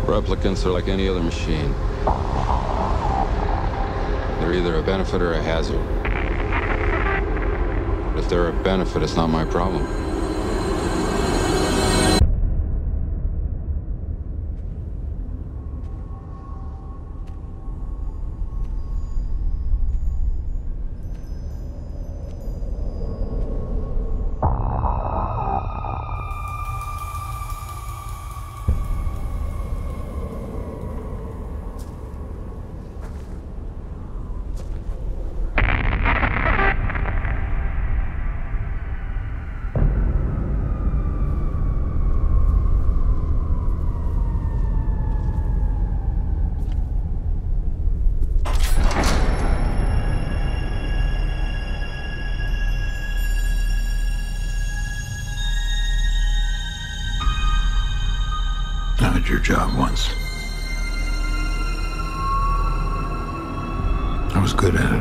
Replicants are like any other machine. They're either a benefit or a hazard. If they're a benefit, it's not my problem. I had your job once. I was good at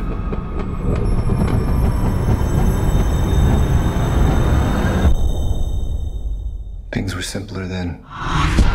it. Things were simpler then.